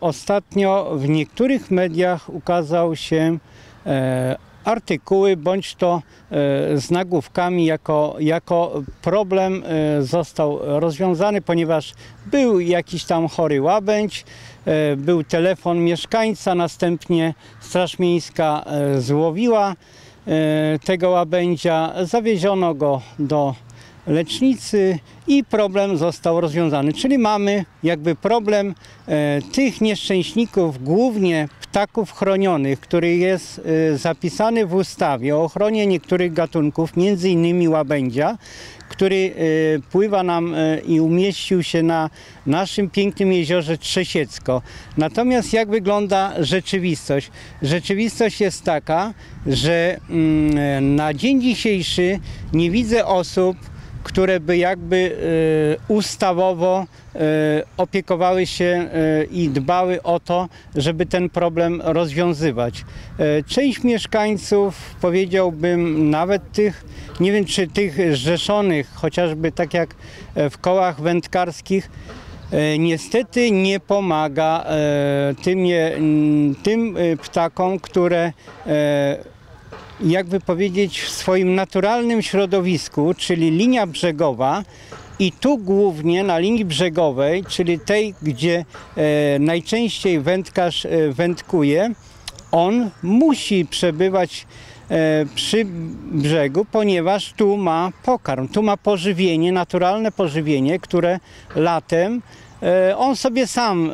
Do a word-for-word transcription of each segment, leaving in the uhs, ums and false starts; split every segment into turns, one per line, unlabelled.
ostatnio w niektórych mediach ukazał się e, artykuły, bądź to e, z nagłówkami jako, jako problem e, został rozwiązany, ponieważ był jakiś tam chory łabędź, e, był telefon mieszkańca, następnie Straż Miejska e, złowiła e, tego łabędzia, zawieziono go do lecznicy i problem został rozwiązany. Czyli mamy jakby problem e, tych nieszczęśników, głównie ptaków chronionych, który jest e, zapisany w ustawie o ochronie niektórych gatunków, między innymi łabędzia, który e, pływa nam e, i umieścił się na naszym pięknym jeziorze Trzesiecko. Natomiast jak wygląda rzeczywistość? Rzeczywistość jest taka, że mm, na dzień dzisiejszy nie widzę osób, które by jakby e, ustawowo e, opiekowały się e, i dbały o to, żeby ten problem rozwiązywać. E, część mieszkańców, powiedziałbym nawet tych, nie wiem czy tych zrzeszonych, chociażby tak jak w kołach wędkarskich, e, niestety nie pomaga e, tym, nie, tym ptakom, które e, jakby powiedzieć, w swoim naturalnym środowisku, czyli linia brzegowa, i tu głównie na linii brzegowej, czyli tej, gdzie e, najczęściej wędkarz e, wędkuje, on musi przebywać e, przy brzegu, ponieważ tu ma pokarm, tu ma pożywienie, naturalne pożywienie, które latem on sobie sam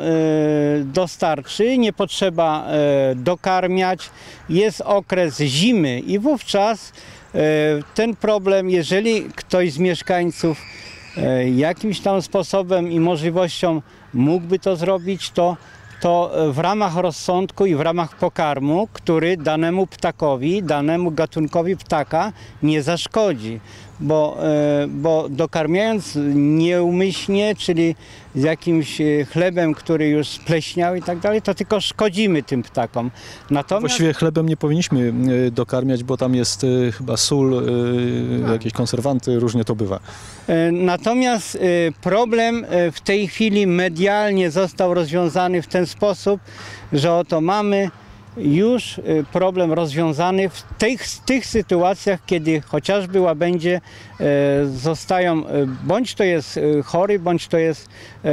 dostarczy, nie potrzeba dokarmiać, jest okres zimy i wówczas ten problem, jeżeli ktoś z mieszkańców jakimś tam sposobem i możliwością mógłby to zrobić, to, to w ramach rozsądku i w ramach pokarmu, który danemu ptakowi, danemu gatunkowi ptaka nie zaszkodzi. Bo, bo dokarmiając nieumyślnie, czyli z jakimś chlebem, który już spleśniał i tak dalej, to tylko szkodzimy tym ptakom. Natomiast...
Właściwie chlebem nie powinniśmy dokarmiać, bo tam jest chyba sól, tak, jakieś konserwanty, różnie to bywa.
Natomiast problem w tej chwili medialnie został rozwiązany w ten sposób, że oto mamy już problem rozwiązany w tych, tych sytuacjach, kiedy chociażby łabędzie e, zostają, bądź to jest chory, bądź to jest e,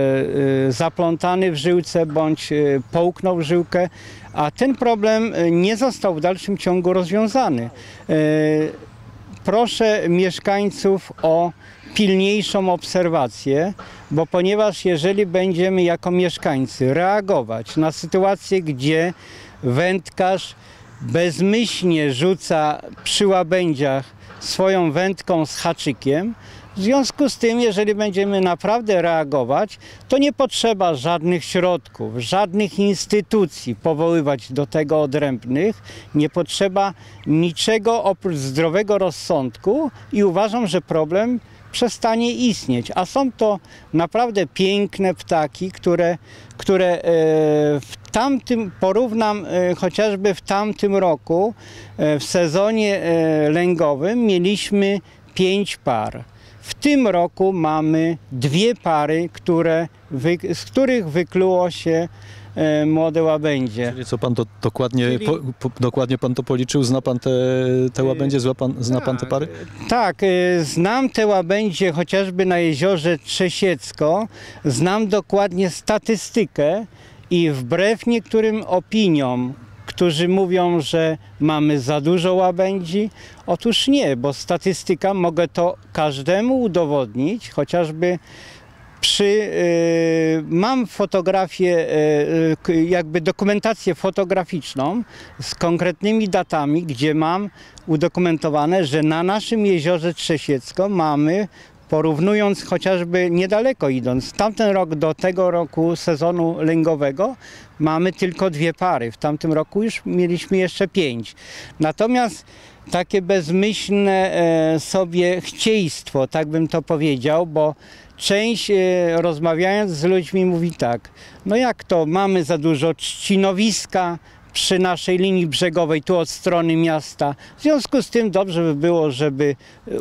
e, zaplątany w żyłce, bądź e, połknął w żyłkę, a ten problem nie został w dalszym ciągu rozwiązany. E, proszę mieszkańców o pilniejszą obserwację, bo ponieważ jeżeli będziemy jako mieszkańcy reagować na sytuację, gdzie wędkarz bezmyślnie rzuca przy łabędziach swoją wędką z haczykiem, w związku z tym, jeżeli będziemy naprawdę reagować, to nie potrzeba żadnych środków, żadnych instytucji powoływać do tego odrębnych, nie potrzeba niczego oprócz zdrowego rozsądku i uważam, że problem przestanie istnieć. A są to naprawdę piękne ptaki, które, które w tamtym, porównam chociażby w tamtym roku, w sezonie lęgowym mieliśmy pięć par. W tym roku mamy dwie pary, które, z których wykluło się młode łabędzie.
Czyli co pan to dokładnie,
Czyli...
po, po, dokładnie pan to policzył? Zna pan te, te łabędzie? Zna pan, zna pan te pary?
Tak, znam te łabędzie chociażby na jeziorze Trzesiecko. Znam dokładnie statystykę i wbrew niektórym opiniom, którzy mówią, że mamy za dużo łabędzi, otóż nie, bo statystyka, mogę to każdemu udowodnić, chociażby Przy, y, mam fotografię, y, jakby dokumentację fotograficzną z konkretnymi datami, gdzie mam udokumentowane, że na naszym jeziorze Trzesiecko mamy, porównując chociażby niedaleko idąc, tamten rok do tego roku sezonu lęgowego, mamy tylko dwie pary. W tamtym roku już mieliśmy jeszcze pięć. Natomiast takie bezmyślne e, sobie chcieństwo, tak bym to powiedział, bo część, e, rozmawiając z ludźmi, mówi tak, no jak to, mamy za dużo trzcinowiska, przy naszej linii brzegowej, tu od strony miasta. W związku z tym dobrze by było, żeby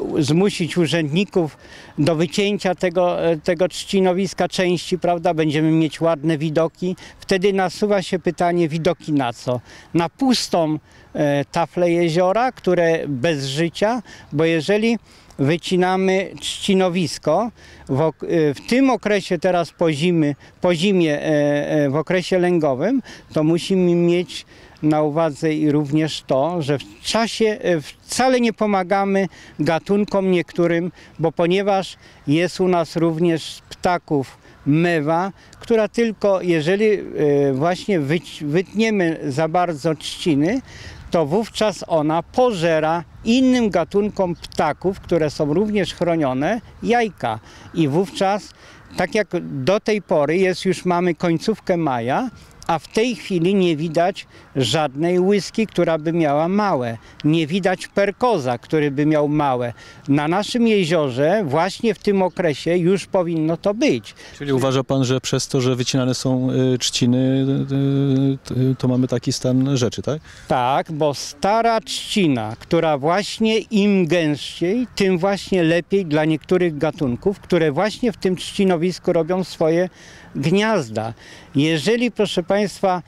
zmusić urzędników do wycięcia tego, tego trzcinowiska części, prawda? Będziemy mieć ładne widoki. Wtedy nasuwa się pytanie, widoki na co? Na pustą e, taflę jeziora, które bez życia, bo jeżeli wycinamy trzcinowisko, w, w tym okresie teraz po, zimy, po zimie, w okresie lęgowym, to musimy mieć na uwadze i również to, że w czasie wcale nie pomagamy gatunkom niektórym, bo ponieważ jest u nas również ptaków mewa, która tylko jeżeli właśnie wytniemy za bardzo trzciny, to wówczas ona pożera innym gatunkom ptaków, które są również chronione, jajka. I wówczas, tak jak do tej pory jest, już mamy końcówkę maja, a w tej chwili nie widać żadnej łyski, która by miała małe. Nie widać perkoza, który by miał małe. Na naszym jeziorze właśnie w tym okresie już powinno to być.
Czyli uważa pan, że przez to, że wycinane są y, trzciny, y, y, to mamy taki stan rzeczy, tak?
Tak, bo stara trzcina, która właśnie im gęściej, tym właśnie lepiej dla niektórych gatunków, które właśnie w tym trzcinowisku robią swoje gniazda. Jeżeli, proszę Państwa,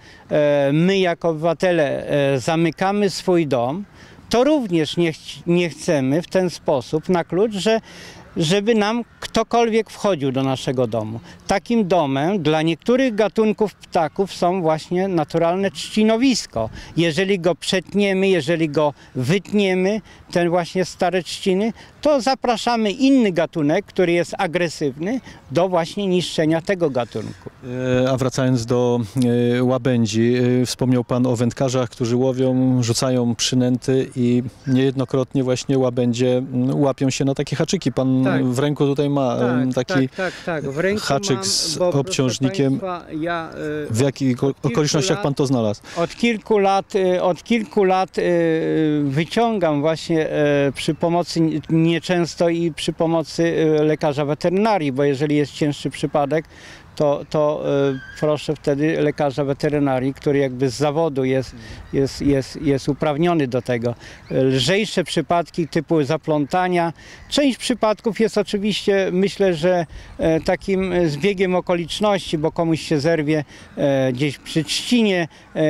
my jako obywatele zamykamy swój dom, to również nie, ch nie chcemy w ten sposób na klucz, że żeby nam ktokolwiek wchodził do naszego domu. Takim domem dla niektórych gatunków ptaków są właśnie naturalne trzcinowisko. Jeżeli go przetniemy, jeżeli go wytniemy, ten właśnie stare trzciny, to zapraszamy inny gatunek, który jest agresywny, do właśnie niszczenia tego gatunku.
A wracając do łabędzi, wspomniał pan o wędkarzach, którzy łowią, rzucają przynęty i niejednokrotnie właśnie łabędzie łapią się na takie haczyki. Pan tak. w ręku tutaj ma
tak,
taki
tak, tak, tak. W ręku
haczyk
mam,
z
bo,
obciążnikiem.
Państwa, ja, y,
w jakich okolicznościach
lat,
pan to znalazł?
Od kilku lat, y, od kilku lat y, wyciągam właśnie y, przy pomocy, nieczęsto i przy pomocy y, lekarza weterynarii, bo jeżeli jest cięższy przypadek, to, to y, proszę wtedy lekarza weterynarii, który jakby z zawodu jest, jest, jest, jest uprawniony do tego. Lżejsze przypadki typu zaplątania. Część przypadków jest oczywiście, myślę, że e, takim zbiegiem okoliczności, bo komuś się zerwie e, gdzieś przy trzcinie e,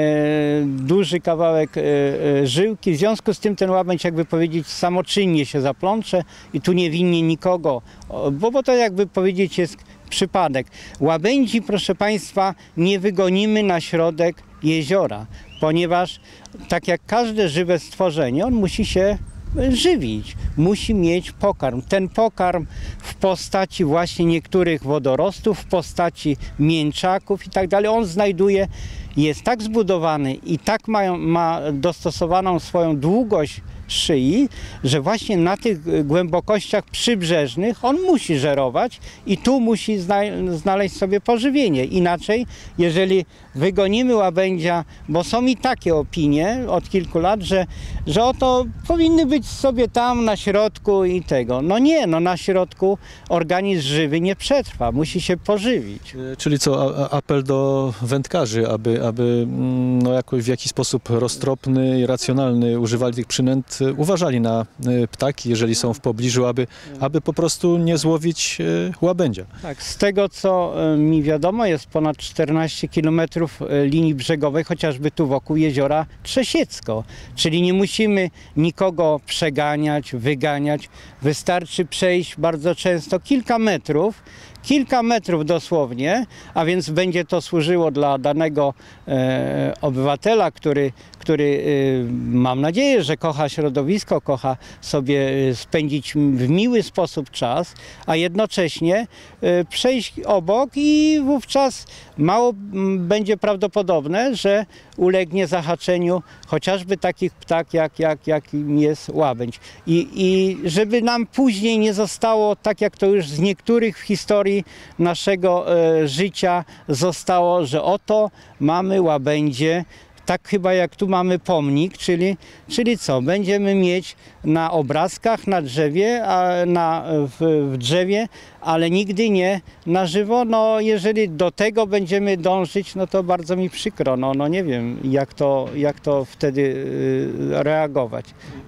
duży kawałek e, e, żyłki. W związku z tym ten łabędź, jakby powiedzieć, samoczynnie się zaplącze i tu nie winnie nikogo, bo, bo to jakby powiedzieć jest przypadek. Łabędzi, proszę Państwa, nie wygonimy na środek jeziora, ponieważ tak jak każde żywe stworzenie, on musi się żywić, musi mieć pokarm. Ten pokarm w postaci właśnie niektórych wodorostów, w postaci mięczaków i tak dalej, on znajduje, jest tak zbudowany i tak ma, ma dostosowaną swoją długość szyi, że właśnie na tych głębokościach przybrzeżnych on musi żerować i tu musi zna znaleźć sobie pożywienie. Inaczej, jeżeli wygonimy łabędzia, bo są i takie opinie od kilku lat, że, że oto powinny być sobie tam na środku i tego. No nie, no na środku organizm żywy nie przetrwa, musi się pożywić.
Czyli co, a, apel do wędkarzy, aby, aby no jakoś w jakiś sposób roztropny i racjonalny używali tych przynęt, uważali na ptaki, jeżeli są w pobliżu, aby, aby po prostu nie złowić łabędzia.
Tak, z tego co mi wiadomo, jest ponad czternaście kilometrów linii brzegowej, chociażby tu wokół jeziora Trzesiecko. Czyli nie musimy nikogo przeganiać, wyganiać. Wystarczy przejść bardzo często kilka metrów, kilka metrów dosłownie, a więc będzie to służyło dla danego e, obywatela, który, który e, mam nadzieję, że kocha środowisko, kocha sobie spędzić w miły sposób czas, a jednocześnie e, przejść obok i wówczas mało będzie prawdopodobne, że ulegnie zahaczeniu chociażby takich ptak, jak, jak, jakim jest łabędź. I, I żeby nam później nie zostało, tak jak to już z niektórych w historii naszego e, życia zostało, że oto mamy łabędzie tak chyba jak tu mamy pomnik, czyli, czyli co, będziemy mieć na obrazkach, na drzewie, a na, w, w drzewie, ale nigdy nie na żywo. No jeżeli do tego będziemy dążyć, no to bardzo mi przykro, no, no nie wiem jak to, jak to wtedy y, reagować.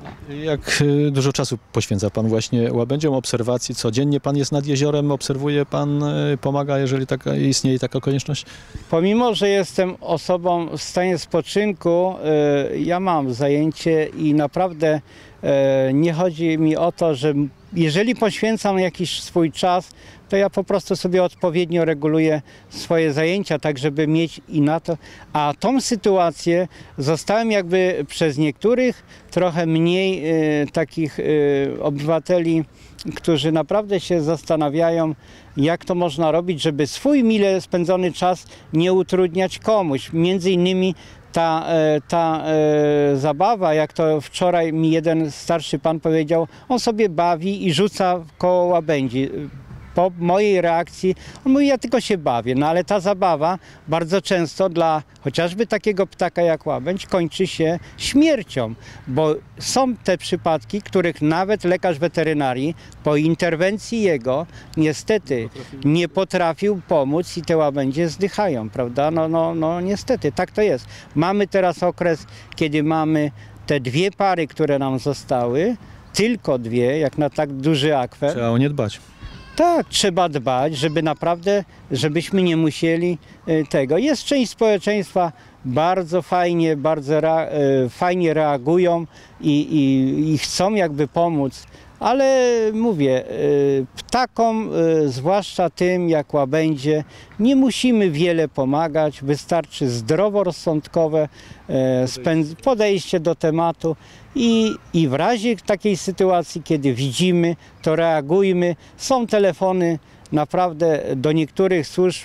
Jak y, dużo czasu poświęca Pan właśnie łabędziom, obserwacji? Codziennie Pan jest nad jeziorem, obserwuje Pan, y, pomaga, jeżeli taka, istnieje taka konieczność?
Pomimo, że jestem osobą w stanie spoczynku, y, ja mam zajęcie i naprawdę y, nie chodzi mi o to, że jeżeli poświęcam jakiś swój czas, to ja po prostu sobie odpowiednio reguluję swoje zajęcia, tak żeby mieć i na to. A tą sytuację zostałem jakby przez niektórych trochę mniej y, takich y, obywateli, którzy naprawdę się zastanawiają, jak to można robić, żeby swój mile spędzony czas nie utrudniać komuś. Między innymi ta, ta e, zabawa, jak to wczoraj mi jeden starszy pan powiedział, on sobie bawi i rzuca koło łabędzi. Po mojej reakcji, on mówi, ja tylko się bawię, no ale ta zabawa bardzo często dla chociażby takiego ptaka jak łabędź kończy się śmiercią, bo są te przypadki, których nawet lekarz weterynarii po interwencji jego niestety nie potrafił pomóc i te łabędzie zdychają, prawda? No, no, no niestety, tak to jest. Mamy teraz okres, kiedy mamy te dwie pary, które nam zostały, tylko dwie, jak na tak duży akwen.
Trzeba o nie dbać.
Tak, trzeba dbać, żeby naprawdę, żebyśmy nie musieli tego. Jest część społeczeństwa bardzo fajnie, bardzo rea, fajnie reagują i, i, i chcą jakby pomóc, ale mówię, ptakom, zwłaszcza tym jak łabędzie, nie musimy wiele pomagać, wystarczy zdroworozsądkowe podejście do tematu i, i w razie takiej sytuacji, kiedy widzimy, to reagujmy. Są telefony naprawdę do niektórych służb,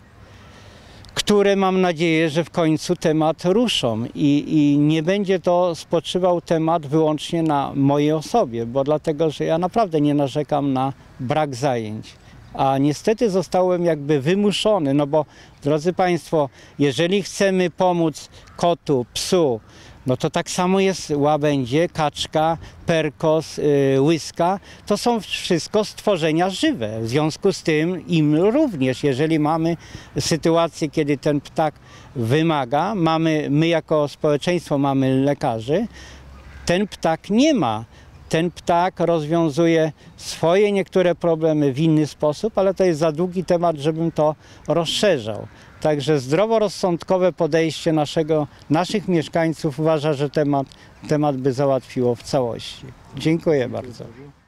które mam nadzieję, że w końcu temat ruszą i, i nie będzie to spoczywał temat wyłącznie na mojej osobie, bo dlatego, że ja naprawdę nie narzekam na brak zajęć. A niestety zostałem jakby wymuszony, no bo drodzy Państwo, jeżeli chcemy pomóc kotu, psu, no to tak samo jest łabędzie, kaczka, perkos, yy, łyska. To są wszystko stworzenia żywe. W związku z tym im również, jeżeli mamy sytuację, kiedy ten ptak wymaga, mamy, my jako społeczeństwo mamy lekarzy, ten ptak nie ma. Ten ptak rozwiązuje swoje niektóre problemy w inny sposób, ale to jest za długi temat, żebym to rozszerzał. Także zdroworozsądkowe podejście naszego, naszych mieszkańców uważa, że temat, temat by załatwiło w całości. Dziękuję bardzo.